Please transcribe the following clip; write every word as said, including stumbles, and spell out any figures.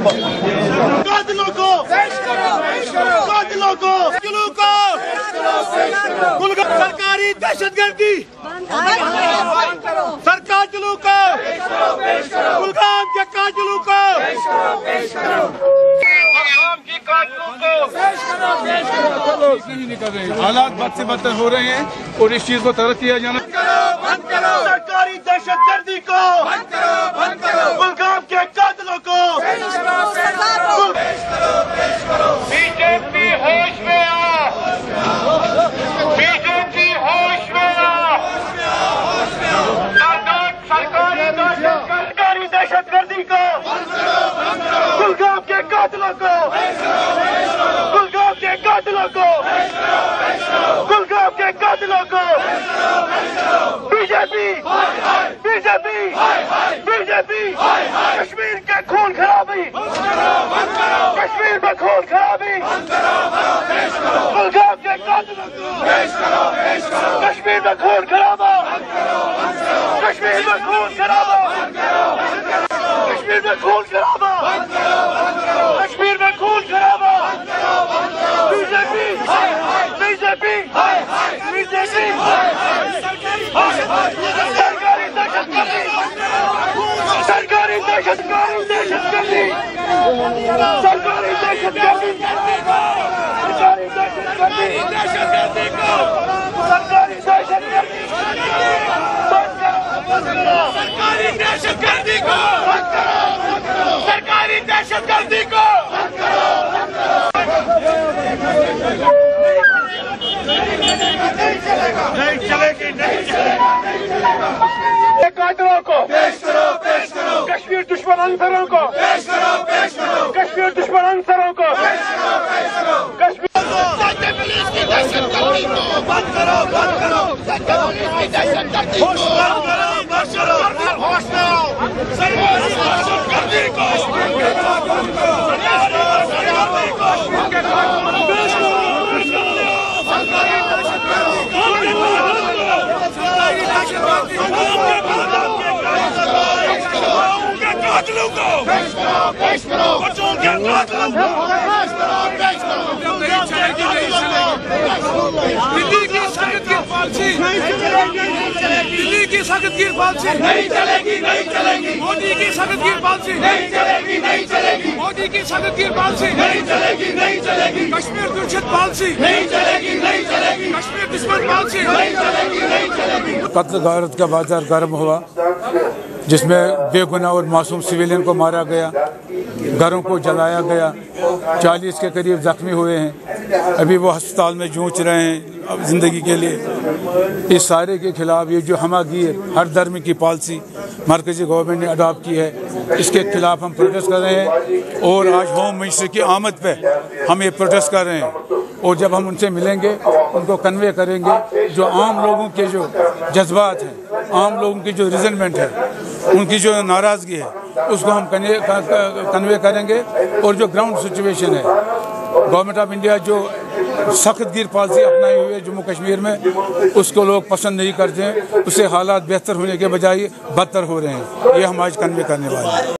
कातिलों को पेश करो, पेश करो, कातिलों को, जुलूम को पेश करो, पेश करो, सरकारी दहशतगर्दी सरकार जुलूम को पेश करो, पेश करो, कुलगाम के कातिलों को पेश करो, पेश करो, कुलगाम की कातिलों को पेश करो, पेश करो। नहीं निकल रहे, हालात बद से बदतर हो रहे हैं और इस चीज को तरक किया जाना। बंद करो, बंद करो, सरकारी दहशतगर्दी को बंद करो, बंद करो, कुलगाम के कातिलों को पेश करो, पेश करो, पेश करो। बीजेपी होश में आ, बीजेपी होश में आ, सरकारी सरकारी दहशतगर्दी को कुलगाम के कातिलों को कुलगाम के कातिलों को कुलगाम के कातिलों को बीजेपी बीजेपी बीजेपी कश्मीर के खून खराबी कश्मीर में खून खराबी कुलगाम के कातिलों को कश्मीर में खून खराबा कश्मीर में खून खराबा कश्मीर में खून खराबा कश्मीर में खून खराबा बीजेपी बीजेपी बीजेपी सरकारी दहशतगर्दी सरकारी दहशतगर्दी दहशतगर्दी सरकारी दहशतगर्दी सरकारी दहशतगर्दी दहशतगर्दी सरकारी दहशतगर्दी सरकारी दहशतगर्दी को सरकारी दहशतगर्दी को नहीं चलेगी नहीं चलेगी कातिलों को पेश करो पेश करो कश्मीर दुश्मन अंसरों को पेश करो पेश करो कश्मीर दुश्मन अंसरों को पेश करो पेश करो कश्मीर पुलिस की दहशतगर्दी को बंद करो बंद करो पुलिस की दहशतगर्दी को बंद करो बंद करो होश में आओ सरकारी दहशतगर्दी को बंद करो सरकारी कातिलों को पेश करो पेश करो बच्चों के कातिलों को पेश करो पेश करो दिल्ली की सख्तगीर पॉलिसी दिल्ली की सख्तगीर पॉलिसी नहीं चलेगी नहीं चलेगी मोदी की सख्तगीर पॉलिसी नहीं चलेगी नहीं चलेगी मोदी की सख्तगीर पॉलिसी नहीं चलेगी नहीं चलेगी कश्मीर दूषित पॉलिसी नहीं चलेगी नहीं चलेगी कश्मीर दुश्मन पॉलिसी नहीं चलेगी नहीं चलेगी। कत्ल गारत का बाजार गर्म हुआ जिसमें बेगुनाह और मासूम सिविलियन को मारा गया, घरों को जलाया गया, चालीस के करीब जख्मी हुए हैं, अभी वो अस्पताल में जूझ रहे हैं ज़िंदगी के लिए। इस सारे के खिलाफ ये जो हमागीर हर धर्म की पॉलिसी मरकज़ी गवर्नमेंट ने अडॉप्ट की है, इसके खिलाफ हम प्रोटेस्ट कर रहे हैं और आज होम मिनिस्टर की आमद पे हम ये प्रोटेस्ट कर रहे हैं और जब हम उनसे मिलेंगे उनको कन्वे करेंगे जो आम लोगों के जो जज्बात हैं, आम लोगों की जो रिजनमेंट है, उनकी जो नाराज़गी है उसको हम कन्वे करेंगे और जो ग्राउंड सिचुएशन है गवर्नमेंट ऑफ इंडिया जो सख्तगीर पॉलिसी अपनाई हुई है जम्मू कश्मीर में उसको लोग पसंद नहीं करते हैं, उससे हालात बेहतर होने के बजाय बदतर हो रहे हैं। ये हम आज कन्वे करने वाले हैं।